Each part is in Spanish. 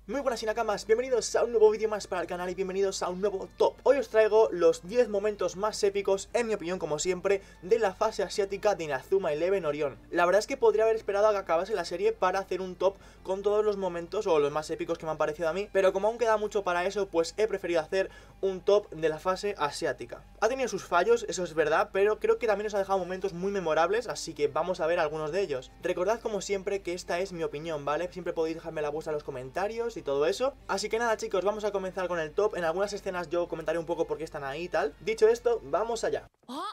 Muy buenas Inakamas, bienvenidos a un nuevo vídeo más para el canal y bienvenidos a un nuevo top. Hoy os traigo los 10 momentos más épicos, en mi opinión como siempre, de la fase asiática de Inazuma Eleven Orion. La verdad es que podría haber esperado a que acabase la serie para hacer un top con todos los momentos o los más épicos que me han parecido a mí, pero como aún queda mucho para eso, pues he preferido hacer un top de la fase asiática. Ha tenido sus fallos, eso es verdad, pero creo que también os ha dejado momentos muy memorables, así que vamos a ver algunos de ellos. Recordad como siempre que esta es mi opinión, ¿vale? Siempre podéis dejarme la vuestra en los comentarios y todo eso. Así que nada chicos, vamos a comenzar con el top. En algunas escenas yo comentaré un poco por qué están ahí y tal. Dicho esto, vamos allá.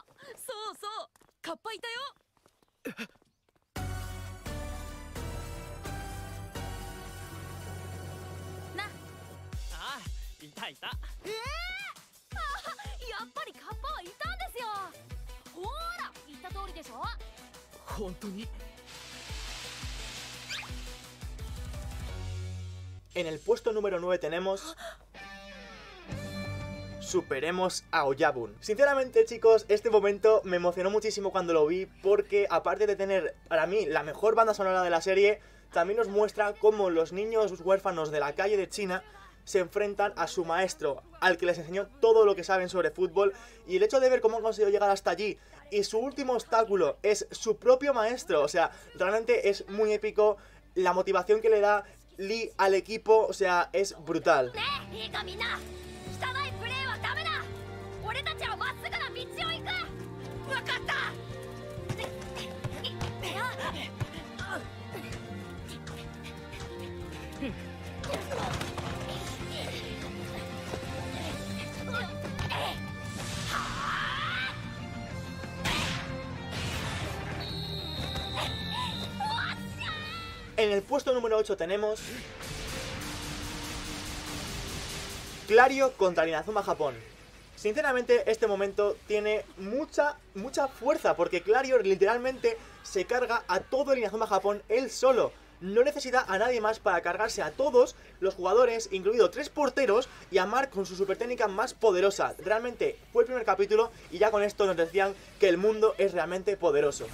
En el puesto número 9 tenemos... Superemos a Oyabun. Sinceramente chicos, este momento me emocionó muchísimo cuando lo vi, porque aparte de tener para mí la mejor banda sonora de la serie, también nos muestra cómo los niños huérfanos de la calle de China se enfrentan a su maestro, al que les enseñó todo lo que saben sobre fútbol, y el hecho de ver cómo han conseguido llegar hasta allí y su último obstáculo es su propio maestro, o sea, realmente es muy épico. La motivación que le da Lee al equipo, o sea, es brutal. En el puesto número 8 tenemos Clario contra Inazuma Japón. Sinceramente este momento tiene mucha fuerza, porque Clario literalmente se carga a todo el Inazuma Japón él solo. No necesita a nadie más para cargarse a todos los jugadores, incluido 3 porteros, y a Mark con su super técnica más poderosa. Realmente fue el primer capítulo y ya con esto nos decían que el mundo es realmente poderoso.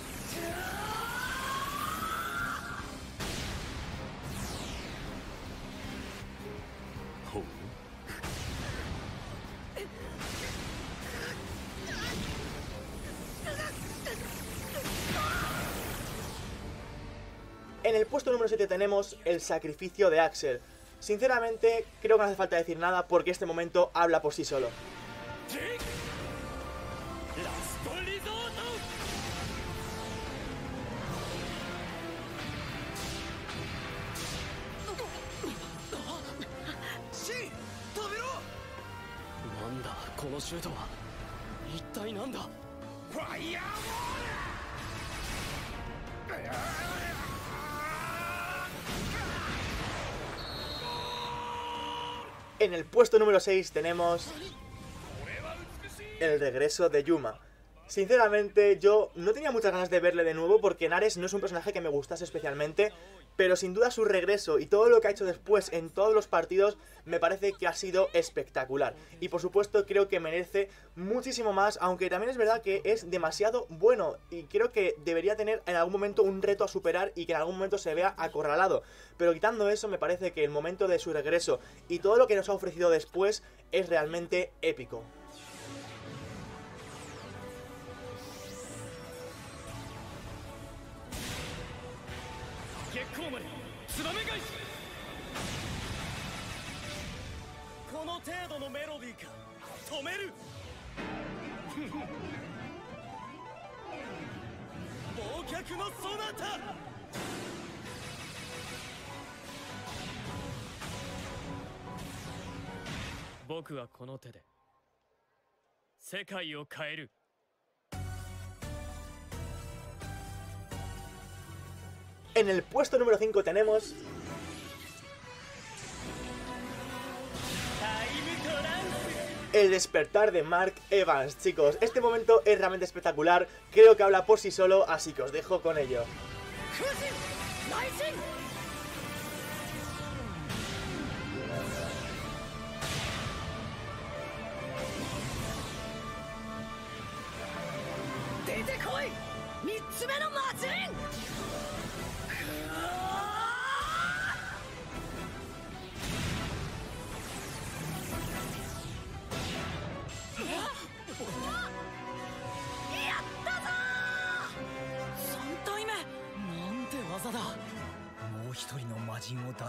En el puesto número 7 tenemos el sacrificio de Axel. Sinceramente, creo que no hace falta decir nada porque este momento habla por sí solo. En el puesto número 6 tenemos el regreso de Yuma. Sinceramente yo no tenía muchas ganas de verle de nuevo porque Nares no es un personaje que me gustase especialmente, pero sin duda su regreso y todo lo que ha hecho después en todos los partidos me parece que ha sido espectacular. Y por supuesto creo que merece muchísimo más, aunque también es verdad que es demasiado bueno y creo que debería tener en algún momento un reto a superar y que en algún momento se vea acorralado. Pero quitando eso, me parece que el momento de su regreso y todo lo que nos ha ofrecido después es realmente épico. En el puesto número 5 tenemos el despertar de Mark Evans. Chicos, este momento es realmente espectacular, creo que habla por sí solo, así que os dejo con ello.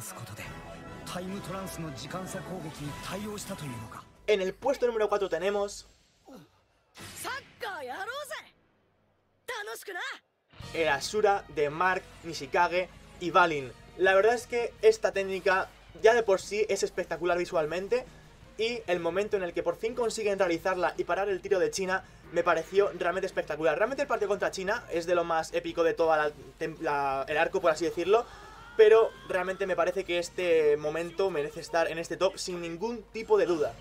En el puesto número 4 tenemos el Asura de Mark, Nishikage y Balin. La verdad es que esta técnica ya de por sí es espectacular visualmente, y el momento en el que por fin consiguen realizarla y parar el tiro de China me pareció realmente espectacular. Realmente el partido contra China es de lo más épico de todo el arco, por así decirlo, pero realmente me parece que este momento merece estar en este top sin ningún tipo de duda.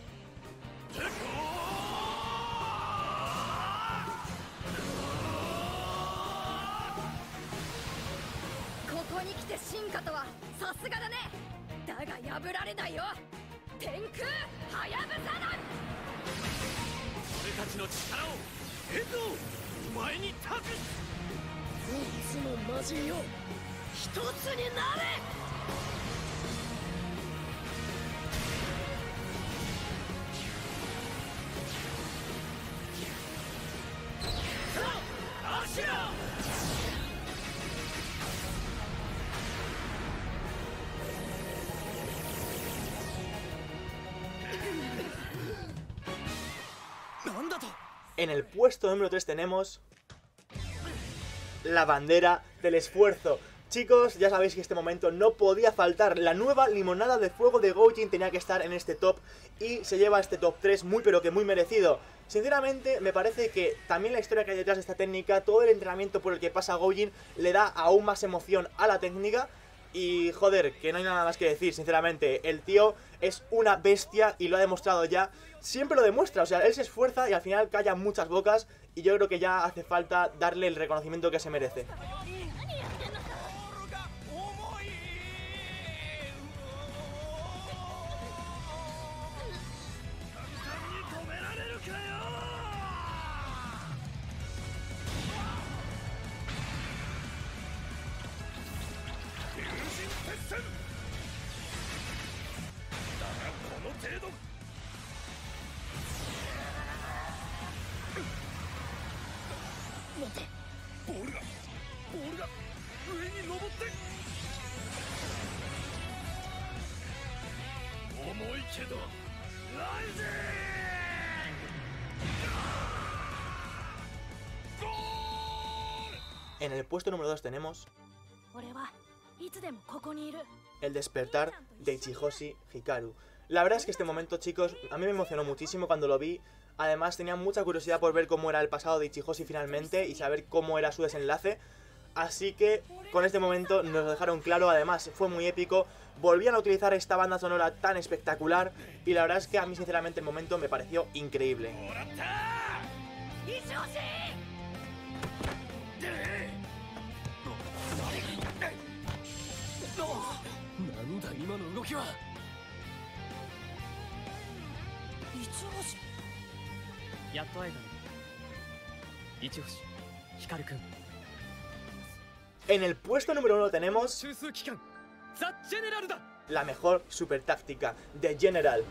En el puesto número 3 tenemos la bandera del esfuerzo. Chicos, ya sabéis que este momento no podía faltar. La nueva limonada de fuego de Goujin tenía que estar en este top y se lleva este top 3 muy pero que muy merecido. Sinceramente me parece que también la historia que hay detrás de esta técnica, todo el entrenamiento por el que pasa Goujin, le da aún más emoción a la técnica. Y joder, que no hay nada más que decir, sinceramente. El tío es una bestia y lo ha demostrado ya. Siempre lo demuestra, o sea, él se esfuerza y al final calla muchas bocas. Y yo creo que ya hace falta darle el reconocimiento que se merece. En el puesto número 2 tenemos el despertar de Ichijoshi Hikaru. La verdad es que este momento, chicos, a mí me emocionó muchísimo cuando lo vi. Además tenía mucha curiosidad por ver cómo era el pasado de Ichijoshi finalmente y saber cómo era su desenlace. Así que con este momento nos lo dejaron claro. Además fue muy épico. Volvían a utilizar esta banda sonora tan espectacular y la verdad es que a mí sinceramente el momento me pareció increíble. En el puesto número 1 tenemos la mejor super táctica, The General.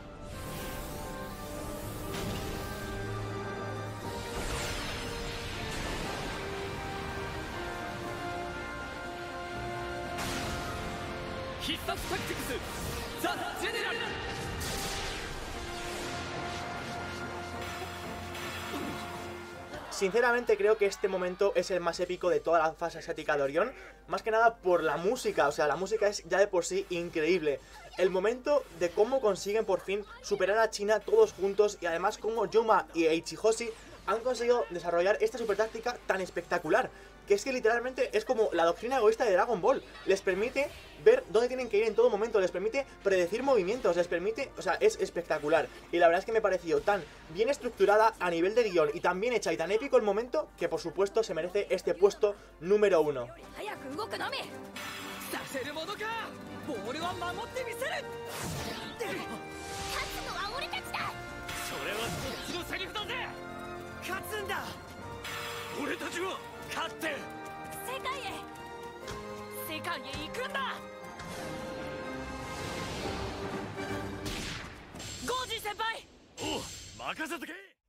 Sinceramente creo que este momento es el más épico de toda la fase asiática de Orión. Más que nada por la música, o sea, la música es ya de por sí increíble. El momento de cómo consiguen por fin superar a China todos juntos y además cómo Yuma y Ichijoshi han conseguido desarrollar esta super táctica tan espectacular. Que es que literalmente es como la doctrina egoísta de Dragon Ball. Les permite ver dónde tienen que ir en todo momento, les permite predecir movimientos, les permite... O sea, es espectacular. Y la verdad es que me pareció tan bien estructurada a nivel de guión y tan bien hecha y tan épico el momento que por supuesto se merece este puesto número 1.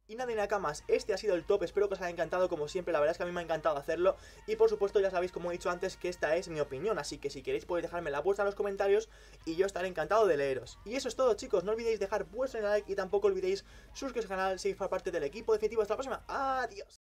Y nada, y nada más, este ha sido el top, espero que os haya encantado como siempre, la verdad es que a mí me ha encantado hacerlo. Y por supuesto ya sabéis, como he dicho antes, que esta es mi opinión, así que si queréis podéis dejarme la vuestra en los comentarios y yo estaré encantado de leeros. Y eso es todo, chicos, no olvidéis dejar vuestro like y tampoco olvidéis suscribiros al canal si formar parte del equipo definitivo. Hasta la próxima, adiós.